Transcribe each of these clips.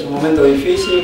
un momento difícil,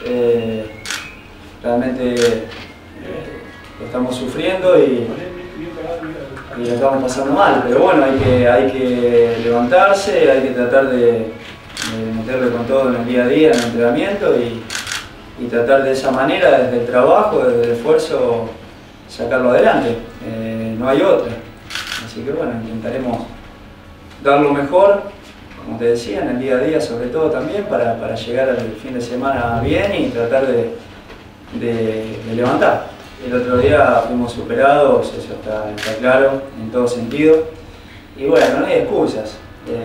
realmente lo estamos sufriendo y lo estamos pasando mal, pero bueno, hay que levantarse, hay que tratar de meterle con todo en el día a día, en el entrenamiento y tratar de esa manera, desde el trabajo, desde el esfuerzo, sacarlo adelante. No hay otra. Así que bueno, intentaremos dar lo mejor, como te decía, en el día a día sobre todo también, para llegar al fin de semana bien y tratar de levantar. El otro día fuimos superados, eso está claro, en todo sentido. Y bueno, no hay excusas.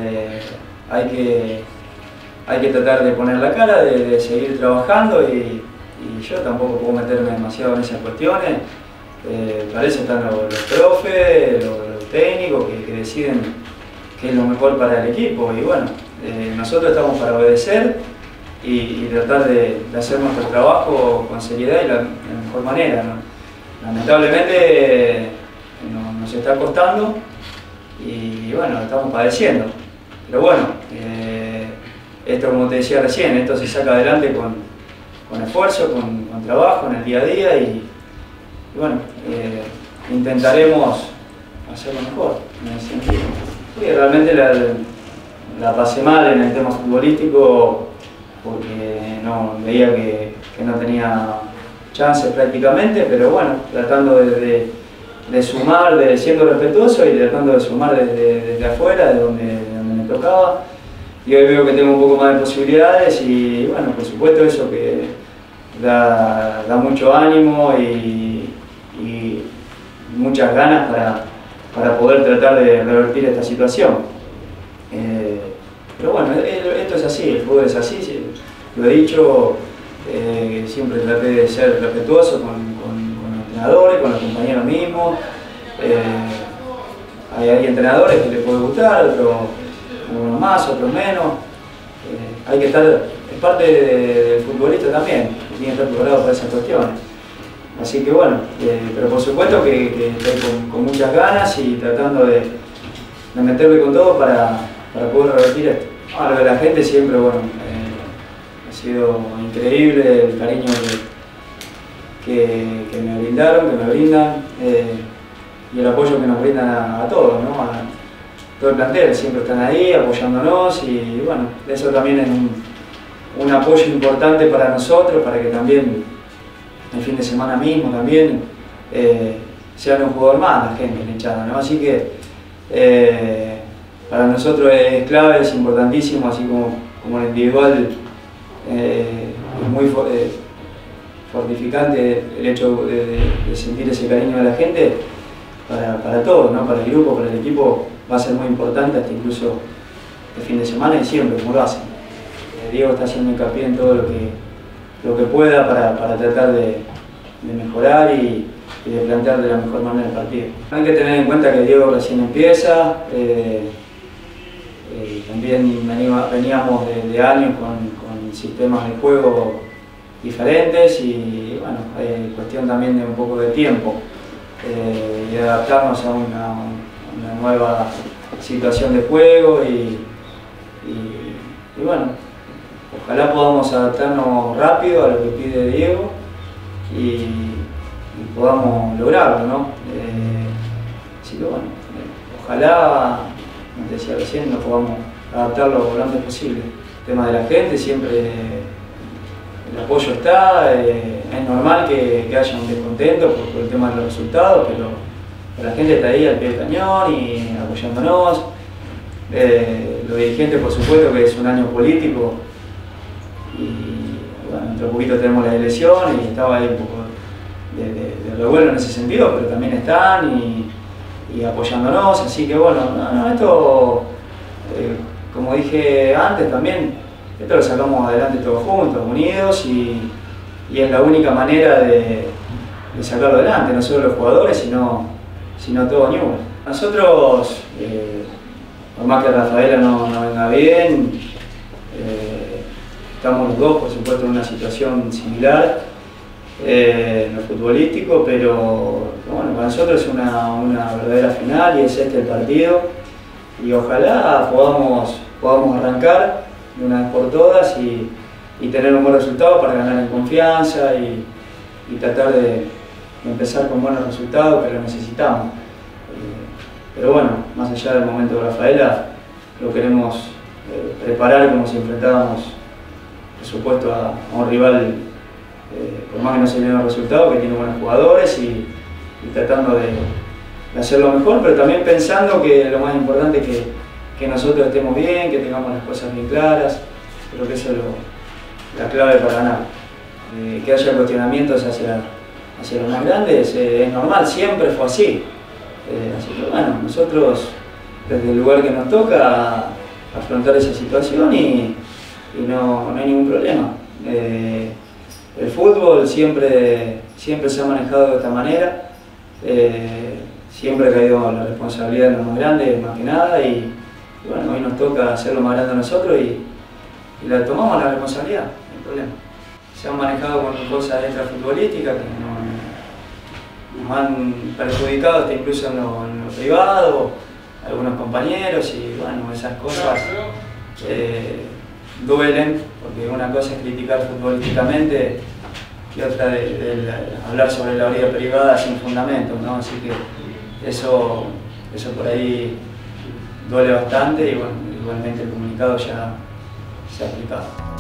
Hay que tratar de poner la cara, de seguir trabajando y yo tampoco puedo meterme demasiado en esas cuestiones. Para eso están los profes, los técnicos que deciden qué es lo mejor para el equipo. Y bueno, nosotros estamos para obedecer y tratar de hacer nuestro trabajo con seriedad y la mejor manera, ¿no? Lamentablemente nos está costando y bueno, estamos padeciendo. Pero bueno, esto, como te decía recién, esto se saca adelante con esfuerzo, con trabajo en el día a día y bueno, intentaremos hacerlo mejor en ese sentido. Sí, realmente la pasé mal en el tema futbolístico porque veía que no tenía chances prácticamente, pero bueno, tratando de sumar, siendo respetuoso y tratando de sumar desde afuera, de donde me tocaba. Y hoy veo que tengo un poco más de posibilidades y bueno, por supuesto eso que da mucho ánimo y muchas ganas para poder tratar de revertir esta situación. Pero bueno, esto es así, el fútbol es así, lo he dicho, siempre traté de ser respetuoso con los entrenadores, con los compañeros mismos. Hay entrenadores que les puede gustar, otros más, otros menos. Hay que estar, es parte del futbolista también, que tiene que estar preparado para esas cuestiones. Así que bueno, pero por supuesto que estoy con muchas ganas y tratando de meterle con todo para poder revertir esto. Lo de la gente siempre, bueno, ha sido increíble el cariño que me brindaron, que me brindan y el apoyo que nos brindan a todos, ¿no? A todo el plantel, siempre están ahí apoyándonos y bueno, eso también es un apoyo importante para nosotros, para que también el fin de semana mismo también sean un jugador más la gente, la hinchada, ¿no? Así que para nosotros es clave, es importantísimo, así como el individual es muy fortificante el hecho de sentir ese cariño de la gente, para todos, ¿no? Para el grupo, para el equipo va a ser muy importante hasta incluso el fin de semana y siempre, como lo hacen. Diego está haciendo hincapié en todo lo que pueda para tratar de mejorar y de plantear de la mejor manera el partido. Hay que tener en cuenta que Diego recién empieza, también veníamos de años con sistemas de juego diferentes y bueno, hay cuestión también de un poco de tiempo y de adaptarnos a una nueva situación de juego y bueno, ojalá podamos adaptarnos rápido a lo que pide Diego y podamos lograrlo, ¿no? Así que bueno, ojalá, como te decía recién, nos podamos adaptar lo antes posible. El tema de la gente, siempre el apoyo está, es normal que haya un descontento por el tema de los resultados, pero la gente está ahí al pie del cañón y apoyándonos. Los dirigentes, por supuesto, que es un año político y bueno, dentro de poquito tenemos las elecciones y estaba ahí un poco de revuelo en ese sentido, pero también están y apoyándonos, así que bueno, esto, como dije antes también, esto lo sacamos adelante todos juntos, unidos y es la única manera de sacarlo adelante, no solo los jugadores, sino todo Newell's. Nosotros, por más que Rafaela no venga bien, estamos los dos, por supuesto, en una situación similar en lo futbolístico, pero bueno, para nosotros es una verdadera final y es este el partido y ojalá podamos arrancar de una vez por todas y y tener un buen resultado para ganar en confianza y tratar de empezar con buenos resultados, que lo necesitamos. Pero bueno, más allá del momento de Rafaela, lo queremos preparar como si enfrentábamos, por supuesto, a un rival, por más que no se le den los resultados, que tiene buenos jugadores y tratando de hacer lo mejor, pero también pensando que lo más importante es que nosotros estemos bien, que tengamos las cosas bien claras. Creo que eso es la clave para ganar. Que haya cuestionamientos hacia los más grandes es normal, siempre fue así. Así que bueno, nosotros desde el lugar que nos toca afrontar esa situación y no hay ningún problema. El fútbol siempre se ha manejado de esta manera, siempre ha caído la responsabilidad en lo más grande, más que nada, y bueno, hoy nos toca hacerlo más grande a nosotros y la tomamos la responsabilidad, no hay problema. Se han manejado con cosas extrafutbolísticas que nos han perjudicado hasta incluso en lo privado, algunos compañeros, y bueno, esas cosas duelen, porque una cosa es criticar futbolísticamente y otra de hablar sobre la vida privada sin fundamento, ¿no? Así que eso por ahí duele bastante y bueno, igualmente el comunicado ya se ha aplicado.